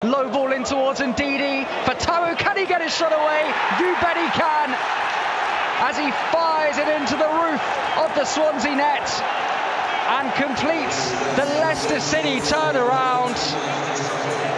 Low ball in towards Ndidi. Fatawu, can he get his shot away? You bet he can. As he fires it into the roof of the Swansea net and completes the Leicester City turnaround.